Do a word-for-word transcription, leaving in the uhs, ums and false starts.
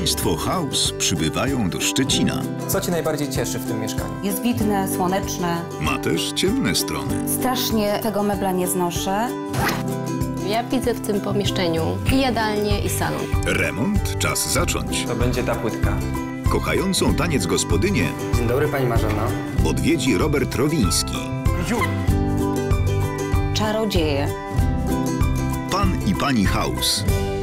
Państwo House przybywają do Szczecina. Co Cię najbardziej cieszy w tym mieszkaniu? Jest widne, słoneczne. Ma też ciemne strony. Strasznie tego mebla nie znoszę. Ja widzę w tym pomieszczeniu i jadalnię, i salon. Remont czas zacząć. To będzie ta płytka. Kochającą taniec gospodynię Dzień dobry, Pani Marzena. odwiedzi Robert Rowiński. Czarodzieje. Pan i pani House.